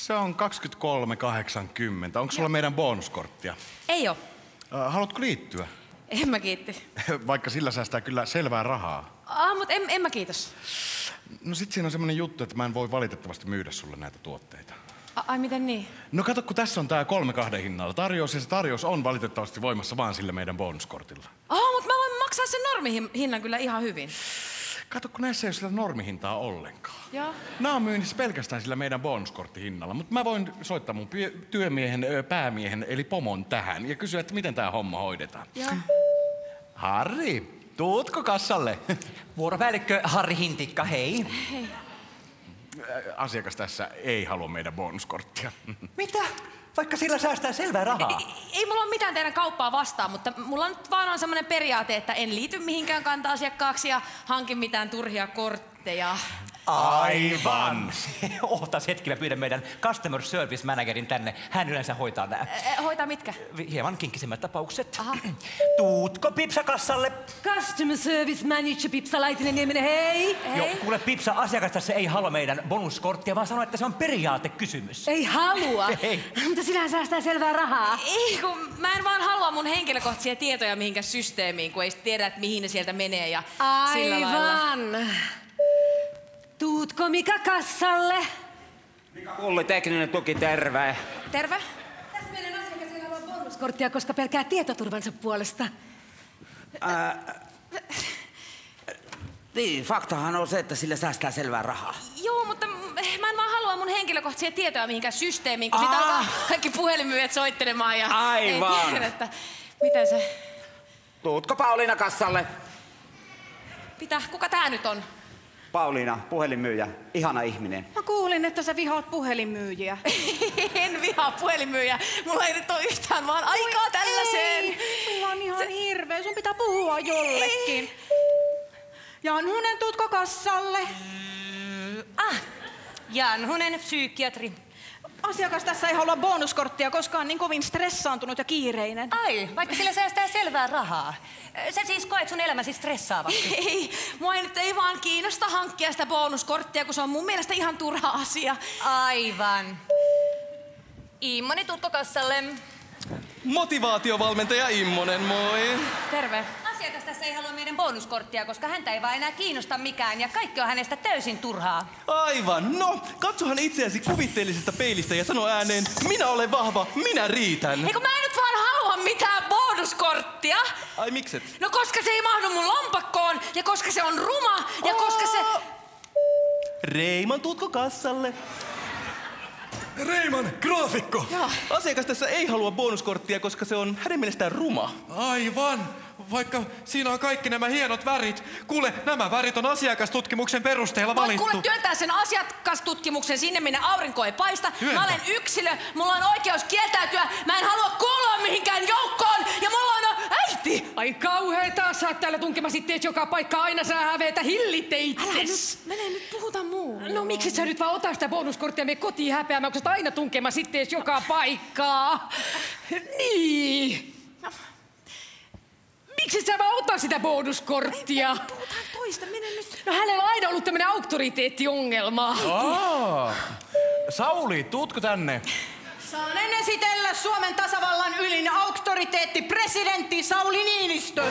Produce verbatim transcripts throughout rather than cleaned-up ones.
Se on kaksikymmentäkolme kahdeksankymmentä. Onko sulla meidän bonuskorttia? Ei oo. Äh, haluatko liittyä? En mä kiitti. Vaikka sillä säästää kyllä selvää rahaa. Ah, mut en, en mä kiitos. No sit siinä on semmonen juttu, että mä en voi valitettavasti myydä sulle näitä tuotteita. A, ai miten niin? No kato, kun tässä on tää kolme kahden hinnalla tarjous, ja se tarjous on valitettavasti voimassa vaan sillä meidän bonuskortilla. Ah, mut mä voin maksaa sen normihinnan kyllä ihan hyvin. Kato, kun näissä ei ole sitä normihintaa ollenkaan. Joo. Nää on myynnissä pelkästään sillä meidän bonuskorttihinnalla, mutta mä voin soittaa mun työmiehen, päämiehen eli pomon tähän ja kysyä, että miten tää homma hoidetaan. Joo. Harri, tuutko kassalle? Vuoropäällikkö Harri Hintikka, hei. Hei. Asiakas tässä ei halua meidän bonuskorttia. Mitä? Vaikka sillä säästää selvää rahaa. Ei, ei mulla ole mitään teidän kauppaa vastaan, mutta mulla nyt vaan on semmoinen periaate, että en liity mihinkään kanta-asiakkaaksi ja hankin mitään turhia kortteja. Aivan! Ootas hetki, mä pyydän meidän customer service managerin tänne. Hän yleensä hoitaa nää. Ä, hoitaa mitkä? Hieman kinkkisemmät tapaukset. Aha. Tuutko Pipsa-kassalle? Customer service manager Pipsa Laitinen-Nieminen, hei! Hei. Joo, kuule Pipsa, asiakas tässä ei halua meidän bonuskorttia, vaan sanoo, että se on periaatekysymys. Ei halua, Ei. mutta sillähän säästää selvää rahaa. Ei, kun mä en vaan halua mun henkilökohtaisia tietoja mihinkään systeemiin, kun ei sit tiedä, että mihin ne sieltä menee ja sillä lailla. Aivan. Tuutko Mika kassalle? Mika Pulli, tekninen tuki, terve. Terve. Tässä meidän asiakas ei halua bonuskorttia, koska pelkää tietoturvansa puolesta. Ää, niin, faktahan on se, että sillä säästää selvää rahaa. Joo, mutta mä en vaan halua mun henkilökohtaisia tietoja mihinkään systeemiin, kun siitä alkaa kaikki puhelinmyyjät soittelemaan ja Aivan. ei tiedä, että miten se... Tuutko Pauliina kassalle? Mitä? Kuka tää nyt on? Pauliina, puhelinmyyjä, ihana ihminen. Mä kuulin, että sä vihaat puhelinmyyjiä. En vihaa puhelinmyyjä. Mulla ei nyt ole yhtään vaan aikaa tällaiseen. Ei, mulla on ihan se... hirveä. Sun pitää puhua jollekin. Ei. Janhunen, tuutko kassalle? Ah, Janhunen, psykiatri. Asiakas tässä ei halua bonuskorttia, koska on niin kovin stressaantunut ja kiireinen. Ai, vaikka sillä säästää selvää rahaa. Sä siis koet sun elämäsi stressaavaksi. Ei, mua ei nyt ei vaan kiinnosta hankkia sitä bonuskorttia, kun se on mun mielestä ihan turha asia. Aivan. Immoni, tuutko kassalle? Motivaatiovalmentaja Immonen, moi! Terve. Asiakas tässä ei halua meidän bonuskorttia, koska häntä ei vaan enää kiinnosta mikään ja kaikki on hänestä täysin turhaa. Aivan, no, katsohan itseäsi kuvitteellisesta peilistä ja sano ääneen, minä olen vahva, minä riitän. Eikö mä en nyt vaan halua mitään bonuskorttia? Ai mikset? No koska se ei mahdu mun lompakkoon ja koska se on ruma ja koska se... Reiman, tuutko kassalle? Reiman, graafikko! Joo. Asiakas tässä ei halua bonuskorttia, koska se on hänen mielestään ruma. Aivan! Vaikka siinä on kaikki nämä hienot värit. Kuule, nämä värit on asiakastutkimuksen perusteella Voit valittu. kuule työntää sen asiakastutkimuksen sinne, minne aurinko ei paista. Työntä. Mä olen yksilö, mulla on oikeus kieltäytyä. Mä en halua kuulua mihinkään joukkoon ja mulla on äiti. Ai kauheeta, sä oot täällä tunkemassa ittees joka paikka, aina sä häveetä, hillitte Älä nyt, itses. mene nyt, puhutaan muuhun. No miksi sä nyt vaan ota sitä bonuskorttia ja mene kotiin häpeämään, kun sä oot aina tunkemassa ittees joka paikkaa? Niin. Miksi sä vaan ota sitä bonuskorttia? Puhutaan toista, mene nyt. No hänellä on aina ollut tämmönen auktoriteettiongelma. Aa, Sauli, tuutko tänne? Saanen esitellä Suomen tasavallan ylin auktoriteetti presidentti Sauli Niinistö.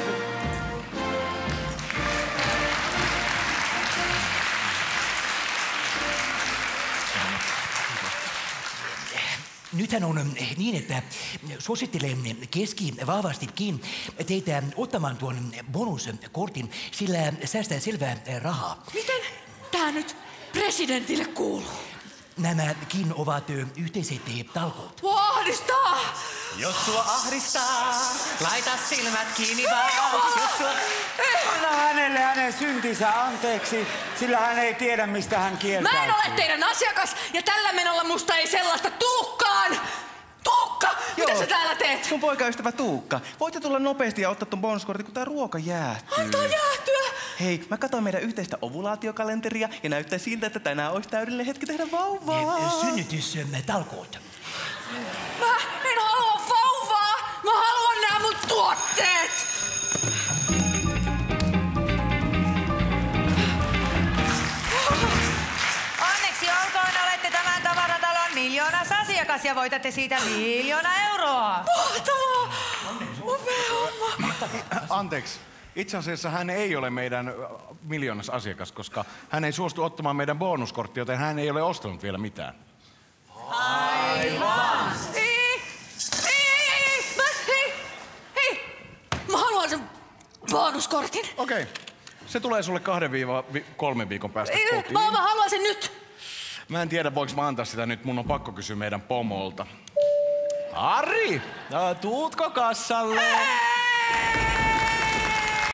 Nythän on niin, että suosittelen keski vahvastikin teitä ottamaan tuon bonuskortin, sillä säästää selvää rahaa. Miten tää nyt presidentille kuuluu? Nämäkin ovat yhteiset talkoot. Ahdistaa! Jos sua ahdistaa, laita silmät kiinni vaan. Jos sua... Anna hänelle hänen syntinsä anteeksi, sillä hän ei tiedä, mistä hän kieltäytyy. Mä en ole teidän asiakas ja tällä menolla musta ei sellaista tuukkaan! Tuukka! Mitä sä täällä teet? Mun poikaystävä Tuukka, voitte tulla nopeasti ja ottaa ton bonuskortin, kun tää ruoka jäähtyy. Antaa jäähtyä! Hei, mä katsoin meidän yhteistä ovulaatiokalenteria ja näyttää siltä, että tänään olisi täydellinen hetki tehdä vauvaa. Synnytystalkoot. Mä en halua vauvaa! Mä haluan nää mun tuotteet! Onneksi olkoon, olette tämän tavaratalon miljoona asiakas ja voitatte siitä miljoona euroa. Mahtavaa! Upea homma. Anteeksi. Itse asiassa hän ei ole meidän miljoonas asiakas, koska hän ei suostu ottamaan meidän bonuskorttia, joten hän ei ole ostanut vielä mitään. Aivan! Ei, ei, ei, ei, mä, hei, hei, mä haluan sen bonuskortin. Okei. Okay. Se tulee sulle kahden viiva vi- kolmen viikon päästä Ei, kotiin. Mä, mä haluan sen nyt. Mä en tiedä, voinko mä antaa sitä nyt. Mun on pakko kysyä meidän pomolta. Ari, tuutko kassalle?